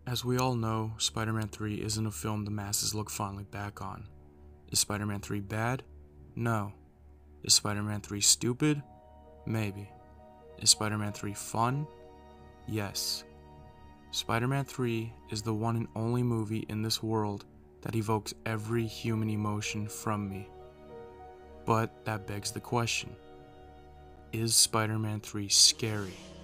As we all know, Spider-Man 3 isn't a film the masses look fondly back on. Is Spider-Man 3 bad? No. Is Spider-Man 3 stupid? Maybe. Is Spider-Man 3 fun? Yes. Spider-Man 3 is the one and only movie in this world that evokes every human emotion from me. But that begs the question, is Spider-Man 3 scary?